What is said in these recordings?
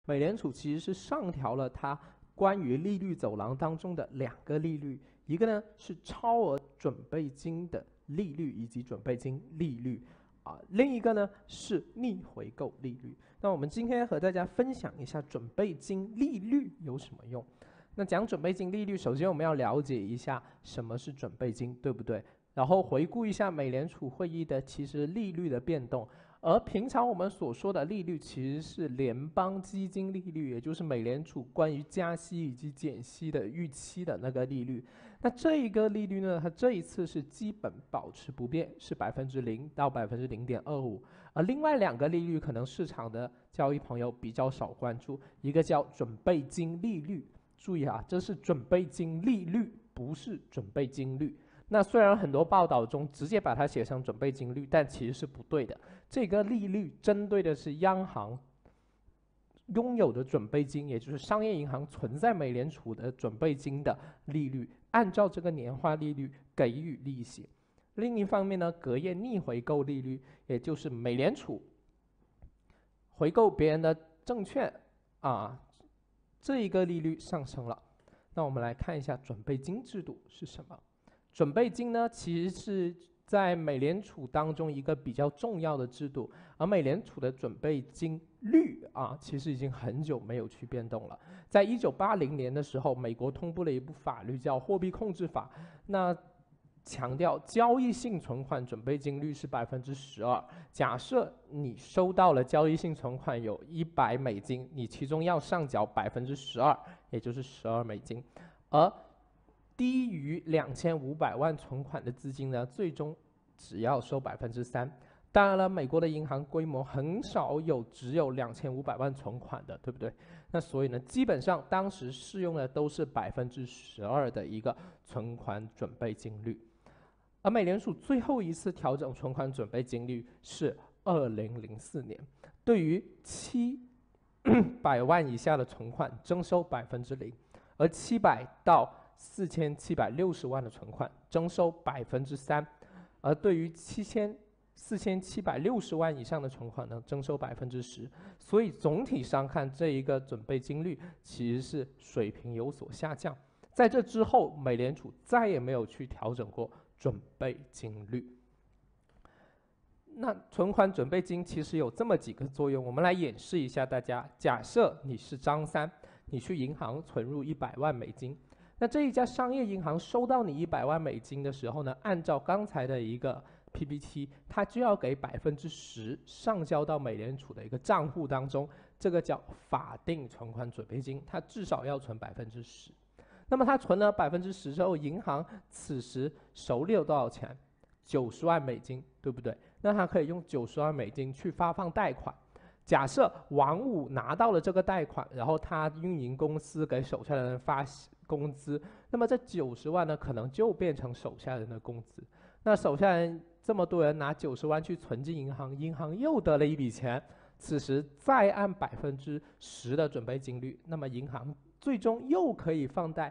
美联储其实是上调了它关于利率走廊当中的2个利率，一个呢是超额准备金的利率以及准备金利率。另一个呢是逆回购利率。那我们今天和大家分享一下准备金利率有什么用。那讲准备金利率，首先我们要了解一下什么是准备金，对不对？然后回顾一下美联储会议的其实利率的变动，而平常我们所说的利率其实是联邦基金利率，也就是美联储关于加息以及减息的预期的那个利率。那这一个利率呢，它这一次是基本保持不变，是0%到0.25%。而另外2个利率可能市场的交易朋友比较少关注，一个叫准备金利率，注意啊，这是准备金利率，不是准备金率。那虽然很多报道中直接把它写成准备金率，但其实是不对的。这个利率针对的是央行拥有的准备金，也就是商业银行存在美联储的准备金的利率，按照这个年化利率给予利息。另一方面呢，隔夜逆回购利率，也就是美联储回购别人的证券这一个利率上升了。那我们来看一下准备金制度是什么。准备金呢，其实是在美联储当中一个比较重要的制度，而美联储的准备金率其实已经很久没有去变动了。在1980年的时候，美国通过了一部法律叫货币控制法，那强调交易性存款准备金率是12%。假设你收到了交易性存款有$100，你其中要上缴12%，也就是$12，而低于2500万存款的资金呢，最终只要收3%。当然了，美国的银行规模很少有只有2500万存款的，对不对？那所以呢，基本上当时适用的都是12%的一个存款准备金率。而美联储最后一次调整存款准备金率是2004年，对于700万以下的存款征收0%，而700到4760万的存款征收3%，而对于4760万以上的存款呢，征收10%。所以总体上看，这一个准备金率其实是水平有所下降。在这之后，美联储再也没有去调整过准备金率。那存款准备金其实有这么几个作用，我们来演示一下大家。假设你是张三，你去银行存入$100万，那这一家商业银行收到你$100万的时候呢，按照刚才的一个 PPT， 它就要给10%上交到美联储的一个账户当中，这个叫法定存款准备金，它至少要存10%。那么它存了10%之后，银行此时手里有多少钱？$90万，对不对？那它可以用$90万去发放贷款。假设王五拿到了这个贷款，然后他运营公司给手下的人发工资，那么这90万呢，可能就变成手下人的工资。那手下人这么多人拿90万去存进银行，银行又得了一笔钱，此时再按10%的准备金率，那么银行最终又可以放贷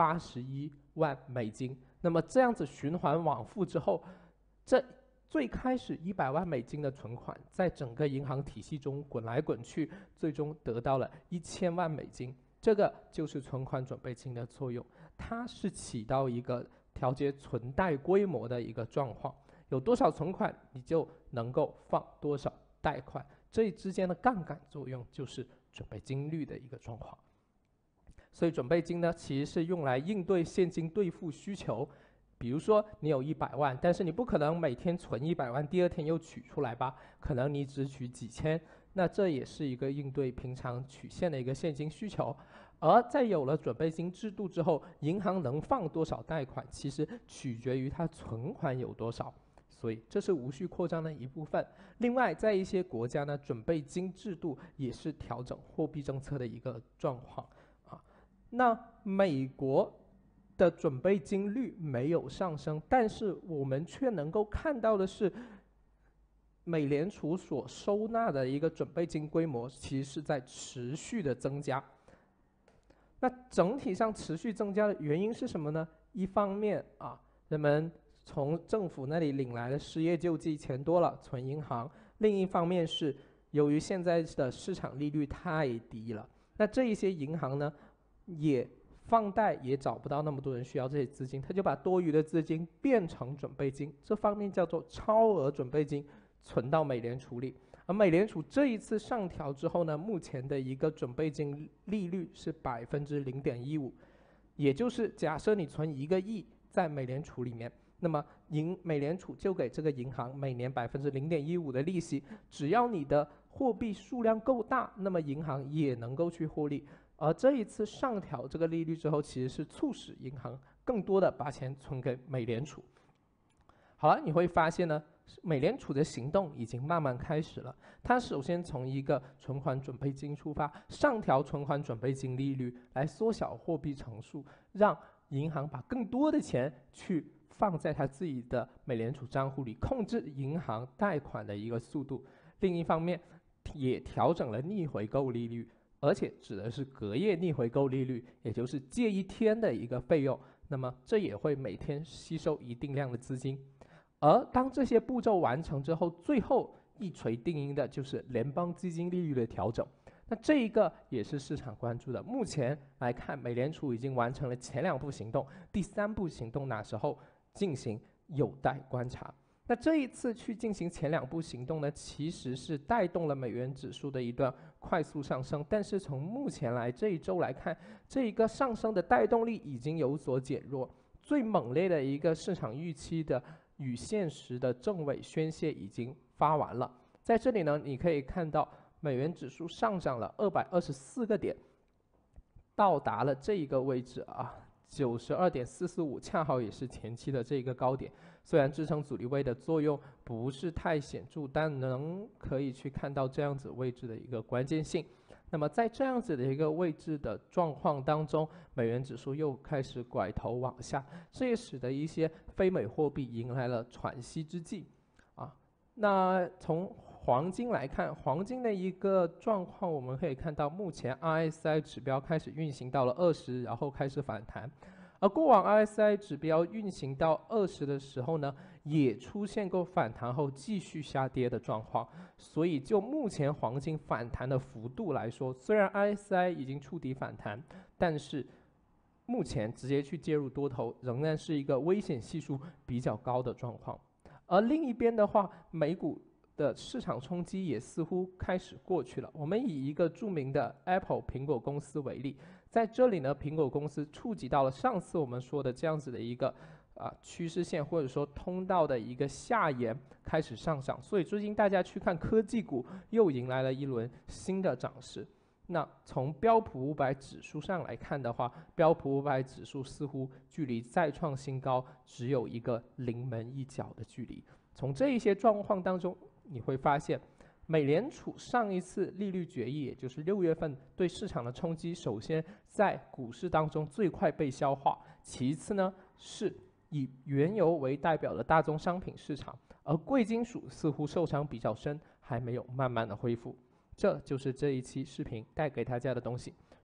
81万。那么这样子循环往复之后，这最开始100万的存款，在整个银行体系中滚来滚去，最终得到了1000万。这个就是存款准备金的作用，它是起到一个调节存贷规模的一个状况，有多少存款你就能够放多少贷款，这之间的杠杆作用就是准备金率的一个状况。所以准备金呢，其实是用来应对现金兑付需求。比如说你有100万，但是你不可能每天存100万，第二天又取出来吧？可能你只取几千，那这也是一个应对平常取现的一个现金需求。而在有了准备金制度之后，银行能放多少贷款，其实取决于它存款有多少。所以这是无序扩张的一部分。另外，在一些国家呢，准备金制度也是调整货币政策的一个状况那美国的准备金率没有上升，但是我们却能够看到的是，美联储所收纳的一个准备金规模其实是在持续的增加。那整体上持续增加的原因是什么呢？一方面人们从政府那里领来的失业救济钱多了，存银行；另一方面是由于现在的市场利率太低了，那这一些银行呢，也放贷也找不到那么多人需要这些资金，他就把多余的资金变成准备金，这方面叫做超额准备金，存到美联储里。而美联储这一次上调之后呢，目前的一个准备金利率是0.15%，也就是假设你存1个亿在美联储里面，那么美联储就给这个银行每年0.15%的利息，只要你的货币数量够大，那么银行也能够去获利。而这一次上调这个利率之后，其实是促使银行更多的把钱存给美联储。好了，你会发现呢，美联储的行动已经慢慢开始了。它首先从一个存款准备金出发，上调存款准备金利率，来缩小货币乘数，让银行把更多的钱去放在它自己的美联储账户里，控制银行贷款的一个速度。另一方面，也调整了逆回购利率，而且指的是隔夜逆回购利率，也就是借1天的一个费用。那么这也会每天吸收一定量的资金。而当这些步骤完成之后，最后一锤定音的就是联邦基金利率的调整。那这一个也是市场关注的。目前来看，美联储已经完成了前2步行动，第3步行动哪时候进行有待观察。那这一次去进行前2步行动呢，其实是带动了美元指数的一段快速上升，但是从目前来这一周来看，这一个上升的带动力已经有所减弱。最猛烈的一个市场预期的与现实的正伪宣泄已经发完了。在这里呢，你可以看到美元指数上涨了224个点，到达了这一个位置啊，92.445，恰好也是前期的这个高点。虽然支撑阻力位的作用不是太显著，但可以去看到这样子位置的一个关键性。那么在这样子的一个位置的状况当中，美元指数又开始拐头往下，这也使得一些非美货币迎来了喘息之际啊。那从黄金来看，黄金的一个状况，我们可以看到目前 RSI 指标开始运行到了20，然后开始反弹。而过往 RSI 指标运行到20的时候呢，也出现过反弹后继续下跌的状况。所以就目前黄金反弹的幅度来说，虽然 RSI 已经触底反弹，但是目前直接去介入多头仍然是一个危险系数比较高的状况。而另一边的话，美股的市场冲击也似乎开始过去了。我们以一个著名的 Apple 苹果公司为例，在这里呢，苹果公司触及到了上次我们说的这样子的一个趋势线或者说通道的一个下沿，开始上涨。所以最近大家去看科技股，又迎来了一轮新的涨势。那从标普500指数上来看的话，标普500指数似乎距离再创新高只有一个临门一脚的距离。从这一些状况当中，你会发现，美联储上一次利率决议，也就是6月份对市场的冲击，首先在股市当中最快被消化，其次呢是以原油为代表的大宗商品市场，而贵金属似乎受伤比较深，还没有慢慢的恢复。这就是这一期视频带给大家的东西。